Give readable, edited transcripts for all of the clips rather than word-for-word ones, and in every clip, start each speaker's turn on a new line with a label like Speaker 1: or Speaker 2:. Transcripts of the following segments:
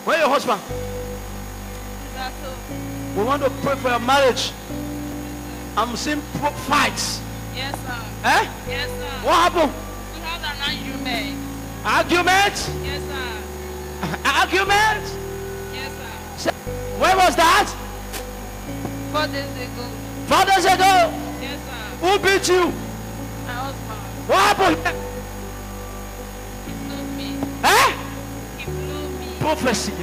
Speaker 1: Where your husband? We want to pray for your marriage. I'm seeing fights.
Speaker 2: Yes, sir.
Speaker 1: Eh?
Speaker 2: Yes, sir.
Speaker 1: What happened?
Speaker 2: We had an argument.
Speaker 1: Argument?
Speaker 2: Yes, sir.
Speaker 1: Argument?
Speaker 2: Yes, sir.
Speaker 1: Where was that?
Speaker 2: 4 days ago.
Speaker 1: 4 days ago.
Speaker 2: Yes, sir.
Speaker 1: Who beat you?
Speaker 2: My husband.
Speaker 1: What happened?
Speaker 2: He blew me.
Speaker 1: Eh?
Speaker 2: He blew me.
Speaker 1: Prophecy.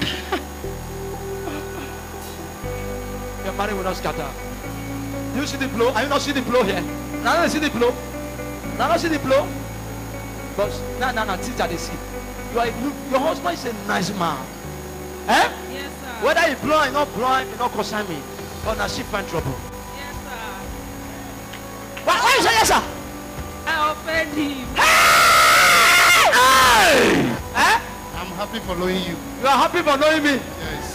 Speaker 1: Your marriage will not scatter. Do you see the blow? Are you not seeing the blow here? Now you see the blow. Now you see the blow. But now, teacher they see. Your husband is a nice man. Eh?
Speaker 2: Yes, sir.
Speaker 1: Whether he blow or not blow, he not concern me. But now she find trouble.
Speaker 2: Yes, sir.
Speaker 1: Why you say yes, sir?
Speaker 2: I offend him.
Speaker 1: Hey! Eh?
Speaker 3: I'm happy for knowing you.
Speaker 1: You are happy for knowing me.
Speaker 3: Yes.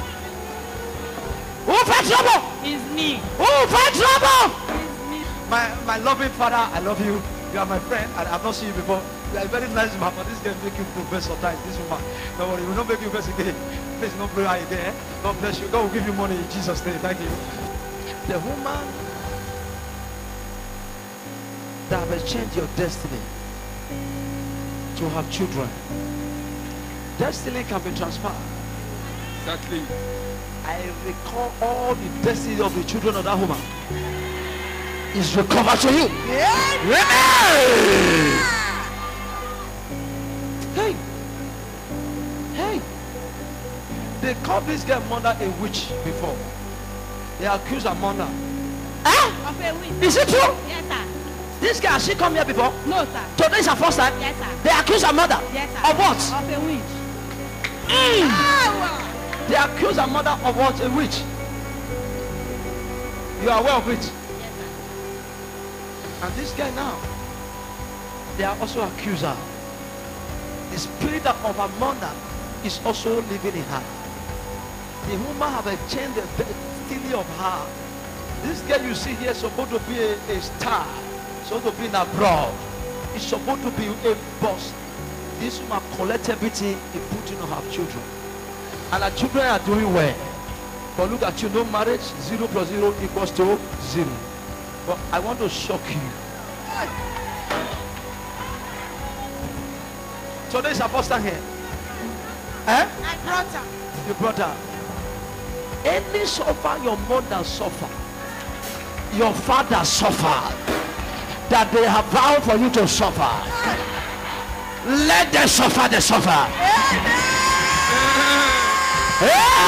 Speaker 1: Who find trouble?
Speaker 2: It's me.
Speaker 1: Who find trouble?
Speaker 2: It's me.
Speaker 1: My loving father, I love you. You are my friend, and I've not seen you before. You are a very nice man, but this girl make you profess sometimes. This woman, don't worry, we will not make you profess again. Please don't pray again. God bless you. God will give you money in Jesus' name. Thank you. The woman that has changed your destiny to have children. Destiny can be transferred.
Speaker 3: Exactly.
Speaker 1: I recall all the destiny of the children of that woman is recovered to you. Yeah. Hey. Hey. They called this girl mother a witch before. They accused her mother. Eh?
Speaker 2: Of a witch.
Speaker 1: Is it true?
Speaker 2: Yes, sir.
Speaker 1: This girl, has she come here before?
Speaker 2: No, sir.
Speaker 1: Today is her first time?
Speaker 2: Yes, sir.
Speaker 1: They accuse her mother.
Speaker 2: Yes, sir.
Speaker 1: Of what?
Speaker 2: Of a witch.
Speaker 1: They accuse her mother of what? A witch. You are aware of it?
Speaker 2: Yes, sir.
Speaker 1: And this guy now, they are also accused her. The spirit of her mother is also living in her. The woman have changed the destiny of her. This girl you see here is supposed to be a star, supposed to be in abroad. It's supposed to be a boss. This woman collect everything he put in her children, and her children are doing well. But look at you, no marriage, 0 + 0 = 0. But I want to shock you. So there's a pastor here. Eh?
Speaker 2: I brought her.
Speaker 1: You brought her. Any suffer your mother suffer, your father suffered, that they have vowed for you to suffer. Let them suffer the suffer. Hey!